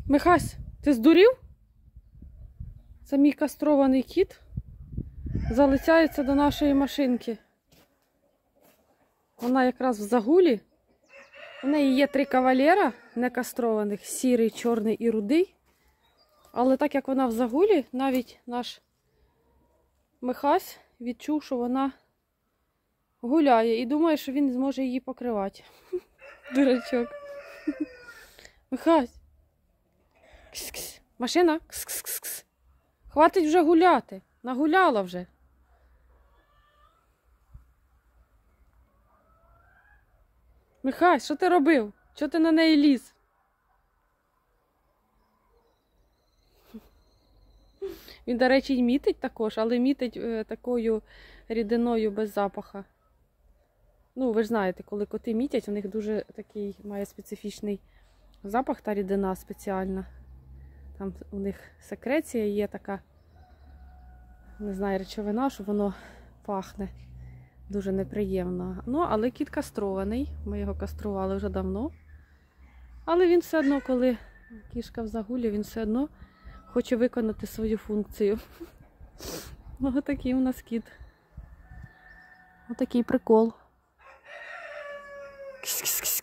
Михась, ти здурів? Це мій кастрований кіт залицяється до нашої машинки. Вона якраз в загулі. У неї є 3 кавалера некастрованих, сірий, чорний і рудий. Але так як вона в загулі, навіть наш Михась відчув, що вона гуляє і думає, що він зможе її покривати. Дурачок. Михась. Кс-кс. Машина. Кс-кс-кс. Хватить вже гуляти. Нагуляла вже. Михась, що ти робив? Чого ти на неї ліз? Він, до речі, й мітить також, але мітить такою рідиною без запаха. Ну, ви ж знаєте, коли коти мітять, у них дуже такий має специфічний запах та рідина спеціальна. Там у них секреція є така, не знаю, речовина, що воно пахне дуже неприємно. Ну, але кіт кастрований, ми його кастрували вже давно. Але він все одно, коли кішка в загулі, він все одно хоче виконати свою функцію. Ось такий у нас кіт. Ось такий прикол. Кс-кс-кс.